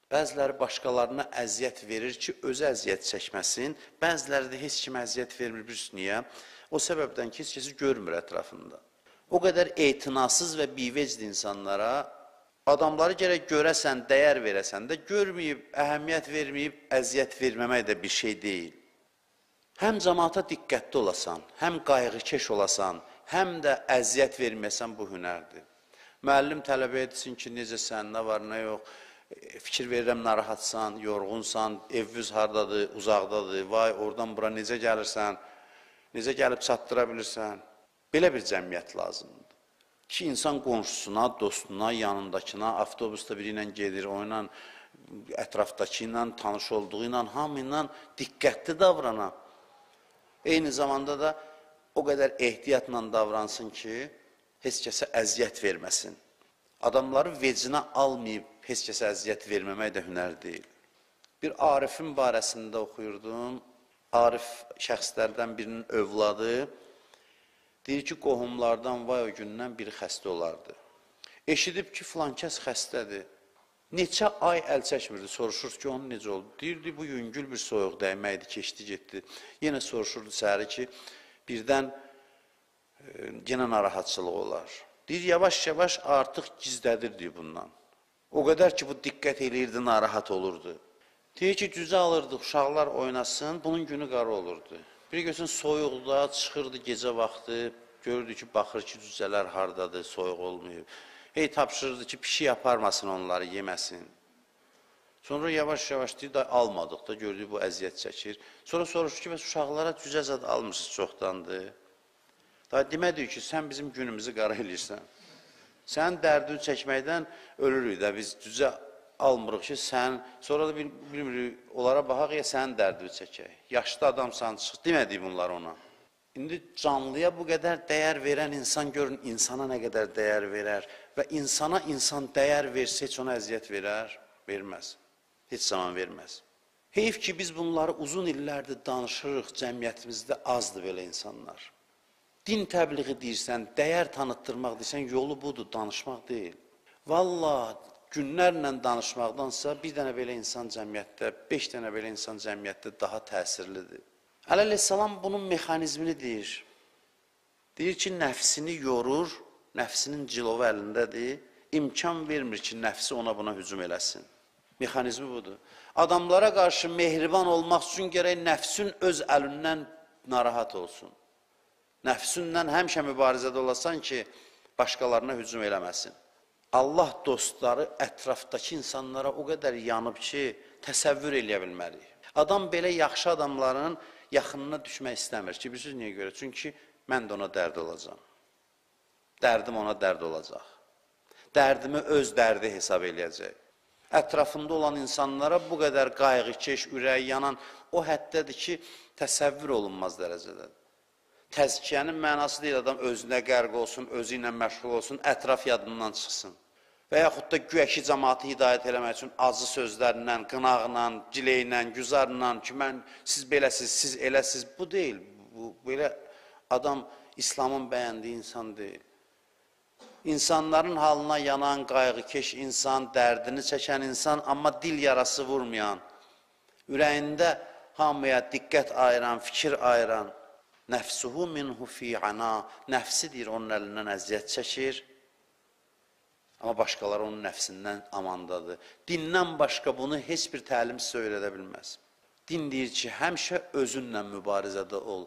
Bəziləri başqalarına əziyyət verir ki, özü əziyyət çəkməsin. Bəziləri də heç kimə əziyyət vermir, bilirsiniz niyə? O səbəbdən ki, heç kəsi görmür ətrafında. O qədər etinasız və bivecd insanlara adamları gərək görəsən, dəyər verəsən də, görməyib, əhəmiyyət verməyib, əziyyət verməmək də bir şey deyil. Həm cəmaata diqqətli olasan, həm qayğıkeş olasan, həm də əziyyət verməyəsən bu hünərdir. Müəllim tələbə etsin ki, necəsən, nə var, nə yox, fikir verirəm, narahatsan, yorğunsan, eviniz hardadır, uzaqdadır, vay, oradan bura necə gəlirsən, necə gəlib çatdıra bilirsən. Belə bir cəmiyyət lazımdır. Ki, insan qonşusuna, dostuna, yanındakına, avtobusda biri ilə gedir, o ilə, ətrafdakı ilə, tanış olduğu ilə, hamı ilə diqqətli davranan. Eyni zamanda da o qədər ehtiyatla davransın ki, heç kəsə əziyyət verməsin. Adamları vecinə almayıb, heç kəsə əziyyət verməmək də hünər deyil. Bir Arifin barəsində oxuyurdum. Arif şəxslərdən birinin övladı deyir ki, qohumlardan vay o gündən biri xəstə olardı. Eşidib ki, filan kəs xəstədir. Neçə ay əl çəkmirdi, soruşur ki, onun necə oldu? Deyirdi, bu yüngül bir soyuq dəyməkdi, keçdi, getdi. Yenə soruşurdu səhəri ki, birdən yenə narahatçılıq olar. Deyir, yavaş-yavaş artıq gizlədirdi bundan. O qədər ki, bu diqqət eləyirdi, narahat olurdu. Deyir ki, cüzə alırdıq, uşaqlar oynasın, bunun günü qara olurdu. Bir görsən, soyuqda çıxırdı gecə vaxtı, görürdü ki, baxır ki, cüzələr hardadır, soyuq olmayıb. Hey, tapşırırdı ki, pişik aparmasın onları, yeməsin. Sonra yavaş-yavaş deyir, almadıq da, gördük, bu əziyyət çəkir. Sonra soruşur ki, bəs uşaqlara cüzə zad almışsınız çoxdandır. Demədik ki, sən bizim günümüzü qara eləyirsən. Sən dərdini çəkməkdən ölürük də, biz cüzə almırıq ki, sən, sonra da bilmirik, onlara baxaq ya, sənin dərdini çəkək. Yaşlı adamsan, çıx, demədik bunlar ona. İndi canlıya bu qədər dəyər verən insan görün, insana nə qədər dəyər verər və insana insan dəyər versə, heç ona əziyyət verər, verməz. Heç zaman verməz. Heyf ki, biz bunları uzun illərdir danışırıq, cəmiyyətimizdə azdır belə insanlar. Din təbliği deyirsən, dəyər tanıtdırmaq deyirsən, yolu budur, danışmaq deyil. Valla günlərlə danışmaqdansa bir dənə belə insan cəmiyyətdə, 5 dənə belə insan cəmiyyətdə daha təsirlidir. Əleyhissalam bunun mexanizmini deyir. Deyir ki, nəfsini yorur, nəfsinin cilovu əlindədir, imkan vermir ki, nəfsi ona buna hücum eləsin. Mexanizmi budur. Adamlara qarşı mehriban olmaq üçün gərək nəfsin öz əlindən narahat olsun. Nəfsündən həmişə mübarizədə olasan ki, başqalarına hücum eləməsin. Allah dostları ətrafdakı insanlara o qədər yanıb ki, təsəvvür eləyə bilmərik. Adam belə yaxşı adamların yaxınına düşmək istəmir ki, bilirsiniz niyə görə? Çünki mən də ona dərd olacam. Dərdim ona dərd olacaq. Dərdimi öz dərdi hesab eləyəcək. Ətrafında olan insanlara bu qədər qayğıkeş, ürək yanan o həddədir ki, təsəvvür olunmaz dərəcədədir. Təzkiyənin mənası deyil, adam özünə qərq olsun, özü ilə məşğul olsun, ətraf yadından çıxsın. Və yaxud da güyəki cəmaatı hidayət eləmək üçün acı sözlərlə, qınaqla, giləylə, güzarla ki, siz beləsiz, siz eləsiz, bu deyil. Belə adam İslamın bəyəndiyi insan deyil. İnsanların halına yanan, qayğıkeş insan, dərdini çəkən insan, amma dil yarası vurmayan, ürəyində hamıya diqqət ayıran, fikir ayıran, nəfsuhu minhu fi'ana, nəfsi deyir, onun əlindən əziyyət çəkir, amma başqaları onun nəfsindən amandadır. Dindən başqa bunu heç bir təlim sizə öyrədə bilməz. Din deyir ki, həmişə özünlə mübarizədə ol.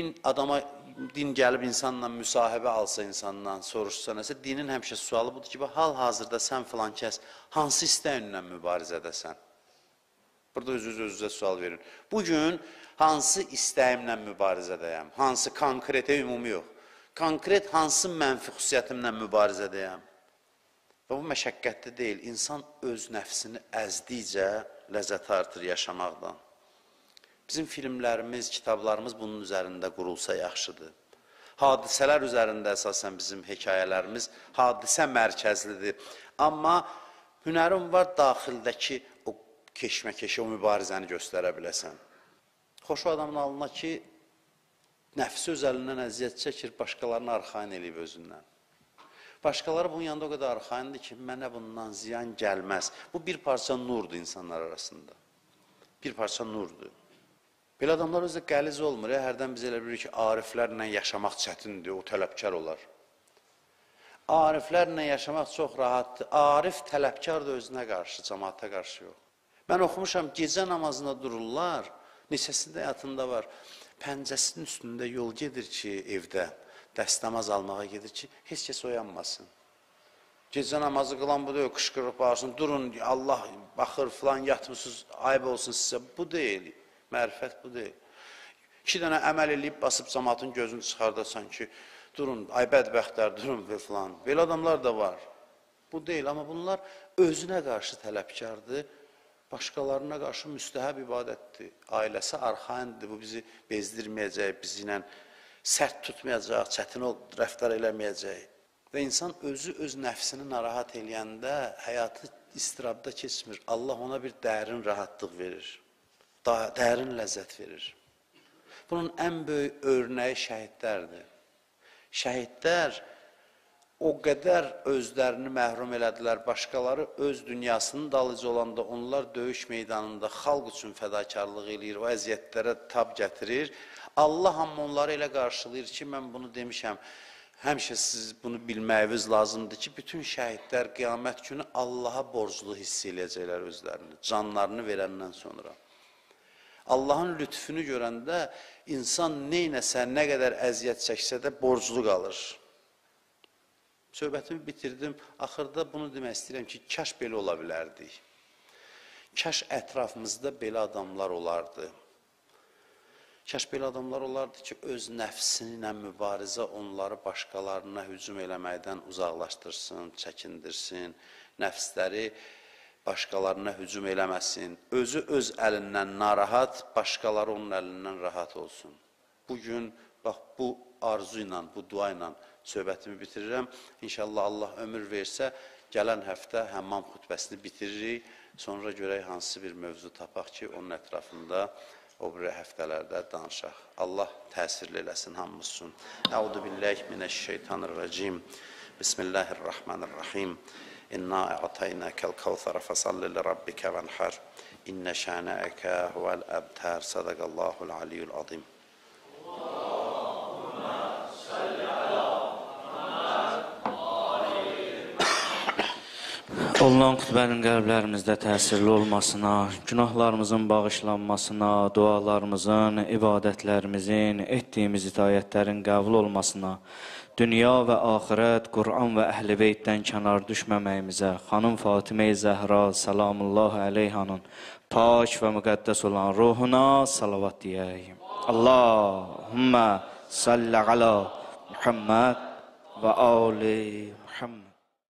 Din gəlib insanla müsahibə alsa insandan, soruşsa nəsə, dinin həmişə sualı budur ki, hal-hazırda sən filan kəs hansı istəyinlə mübarizədəsən? Burada özünüzə sual verin. Bugün hansı istəyimlə mübarizədəyəm? Hansı konkretə ümumi yox? Konkret hansı mənfi xüsusiyyətimlə mübarizədəyəm? Və bu məşəqqətli deyil. İnsan öz nəfsini əzdikcə ləzzət artır yaşamaqdan. Bizim filmlərimiz, kitablarımız bunun üzərində qurulsa yaxşıdır. Hadisələr üzərində əsasən bizim hekayələrimiz hadisə mərkəzlidir. Amma hünərin var daxildəki o keşməkeşi, o mübarizəni göstərə biləsən. Xoş o adamın alına ki, nəfsi öz əlindən əziyyət çəkir, başqalarını arxain eləyib özündən. Başqaları bunun yanında o qədər arxayındır ki, mənə bundan ziyan gəlməz. Bu bir parça nurdur insanlar arasında. Bir parça nurdur. Belə adamlar özü qəliz olmur. Hərdən biz elə bilirik ki, ariflərlə yaşamaq çətindir, o tələbkar olar. Ariflərlə yaşamaq çox rahatdır. Arif tələbkardır özünə qarşı, cəmaata qarşı yox. Mən oxumuşam, gecə namazına dururlar, neçəsində həyatında var. Pəncəsinin üstündə yol gedir ki, evdə, dəstəmaz almağa gedir ki, heç kəs oyanmasın. Gecə namazı qılan bu deyil, qışqırıq bağırsın, durun, Allah baxır, filan yatmışsınız, ayıb olsun sizə. Bu deyil, mərifət bu deyil. 2 dənə əməl eləyib, basıb cəmatın gözünü çıxardasan ki, durun, ay bədbəxtlər, durun və filan. Belə adamlar da var. Bu deyil, amma bunlar özünə qarşı tələbkardır, başqalarına qarşı müstəhəb ibadətdir. Ailəsi arxayındır, bu bizi bezdirməyəcək, bizi ilə sərt tutmayacaq, çətin rəftar eləməyəcək. Və insan özü öz nəfsini narahat eləyəndə həyatı istirabda keçmir. Allah ona bir dərin rahatlıq verir, dərin ləzzət verir. Bunun ən böyük örnəyi şəhidlərdir. Şəhidlər o qədər özlərini məhrum elədilər, başqaları öz dünyasının dalıcı olanda onlar döyüş meydanında xalq üçün fədakarlıq eləyir, o əziyyətlərə tab gətirir. Allah amma onları elə qarşılayır ki, mən bunu demişəm, həmişə siz bunu bilməyiniz lazımdır ki, bütün şəhidlər qiyamət günü Allaha borclu hiss eləyəcəklər özlərini, canlarını verəndən sonra. Allahın lütfünü görəndə insan neynəsə, nə qədər əziyyət çəksə də borclu qalır. Söhbətimi bitirdim, axırda bunu demək istəyirəm ki, kaş belə ola bilərdik. Kaş ətrafımızda belə adamlar olardı. Kaş belə adamlar olardı ki, öz nəfsini ilə mübarizə onları başqalarına hücum eləməkdən uzaqlaşdırsın, çəkindirsin, nəfsləri başqalarına hücum eləməsin, özü öz əlindən narahat, başqaları onun əlindən rahat olsun. Bugün, bax, bu arzu ilə, bu dua ilə söhbətimi bitirirəm. İnşallah Allah ömür versə, gələn həftə həmmam xutbəsini bitiririk. Sonra görək hansı bir mövzu tapaq ki, onun ətrafında o bir həftələrdə danışaq. Allah təsirli eləsin hamımız üçün. Əudu billahi minəşşeytanirracim. Bismillahirrahmanirrahim. İnna a'taynakal kevser fesalli li rabbika venhar. İnne şana'aka huvel abtar. Sadaqallahul aliyyul azim. Olunan xutbənin qəlblərimizdə təsirli olmasına, günahlarımızın bağışlanmasına, dualarımızın, ibadətlərimizin, etdiyimiz itayətlərin qəbul olmasına, dünya və axirət, Qur'an və Əhl-i Beytdən kənar düşməməyimizə, xanım Fatimə-i Zəhra, salamullahi aleyhanın, pak və müqəddəs olan ruhuna salavat deyək. Allahümmə salli ala Muhammed və ali Muhammed.